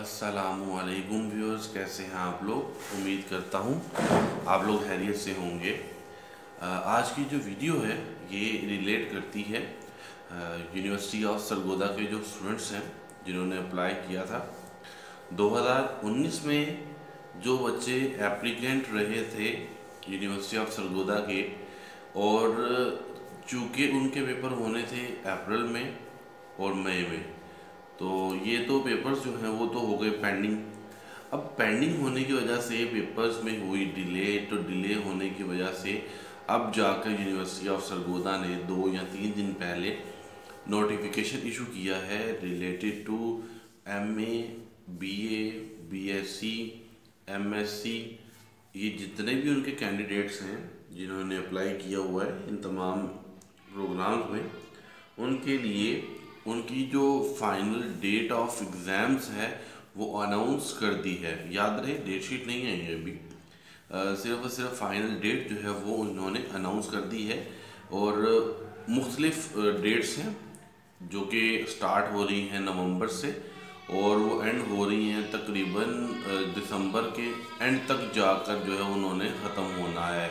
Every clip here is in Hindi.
अस्सलामुअलैकुम व्यूअर्स, कैसे हैं आप लोग। उम्मीद करता हूँ आप लोग खैरियत से होंगे। आज की जो वीडियो है ये रिलेट करती है यूनिवर्सिटी ऑफ सरगोदा के जो स्टूडेंट्स हैं जिन्होंने अप्लाई किया था 2019 में। जो बच्चे एप्लीकेंट रहे थे यूनिवर्सिटी ऑफ सरगोदा के, और चूँकि उनके पेपर होने थे अप्रैल में और मई में, तो ये तो पेपर्स जो हैं वो तो हो गए पेंडिंग। अब पेंडिंग होने की वजह से पेपर्स में हुई डिले, तो डिले होने की वजह से अब जाकर यूनिवर्सिटी ऑफ सरगोदा ने 2 या 3 दिन पहले नोटिफिकेशन इशू किया है related to MA, BA, BSc, MSc। ये जितने भी उनके कैंडिडेट्स हैं जिन्होंने अप्लाई किया हुआ है इन तमाम प्रोग्राम्स में, उनके लिए उनकी जो फाइनल डेट ऑफ एग्ज़ाम्स है वो अनाउंस कर दी है। याद रहे, डेट शीट नहीं है ये अभी, सिर्फ और सिर्फ फाइनल डेट जो है वो उन्होंने अनाउंस कर दी है। और मुख्तलिफ डेट्स हैं जो कि स्टार्ट हो रही हैं नवंबर से और वो एंड हो रही हैं तकरीबन दिसंबर के एंड तक जाकर जो है उन्होंने ख़त्म होना है।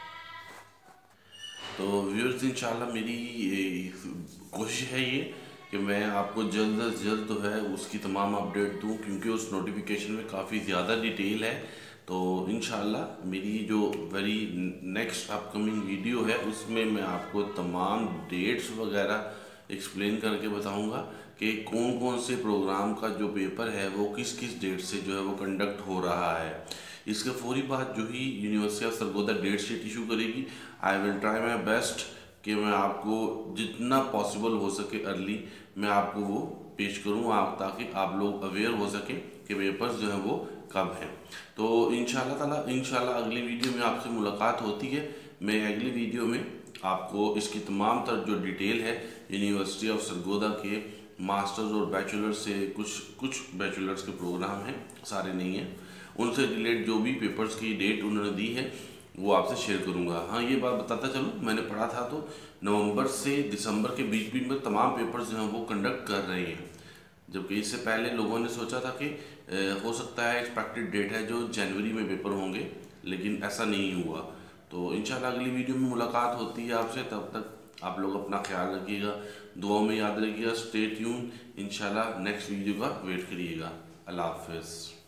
तो व्यूअर्स, इंशाल्लाह मेरी कोशिश है ये कि मैं आपको जल्द से जल्द तो है उसकी तमाम अपडेट दूं, क्योंकि उस नोटिफिकेशन में काफ़ी ज़्यादा डिटेल है। तो इंशाल्लाह मेरी जो वेरी नेक्स्ट अपकमिंग वीडियो है उसमें मैं आपको तमाम डेट्स वगैरह एक्सप्लेन करके बताऊंगा कि कौन कौन से प्रोग्राम का जो पेपर है वो किस किस डेट से जो है वो कंडक्ट हो रहा है। इसके फौरी बाद जो ही university of Sargodha date sheet issue करेगी, I will try my best कि मैं आपको जितना पॉसिबल हो सके अर्ली मैं आपको वो पेश करूँ ताकि आप लोग अवेयर हो सकें कि पेपर्स जो है वो कब हैं। तो इंशाल्लाह अगली वीडियो में आपसे मुलाकात होती है। मैं अगली वीडियो में आपको इसकी तमाम तर जो डिटेल है यूनिवर्सिटी ऑफ सरगोदा के मास्टर्स और बैचलर्स से कुछ बैचलर्स के प्रोग्राम हैं, सारे नहीं हैं, उनसे रिलेट जो भी पेपर्स की डेट उन्होंने दी है वो आपसे शेयर करूंगा। हाँ, ये बात बताता चलूँ, मैंने पढ़ा था तो नवंबर से दिसंबर के बीच बीच में तमाम पेपर्स जो हैं वो कंडक्ट कर रहे हैं, जबकि इससे पहले लोगों ने सोचा था कि हो सकता है एक्सपेक्टेड डेट है जो जनवरी में पेपर होंगे, लेकिन ऐसा नहीं हुआ। तो इंशाल्लाह अगली वीडियो में मुलाकात होती है आपसे। तब तक आप लोग अपना ख्याल रखिएगा, दुआ में याद रखिएगा, स्टे ट्यून। इंशाल्लाह नेक्स्ट वीडियो का वेट करिएगा। अल्लाह हाफिज़।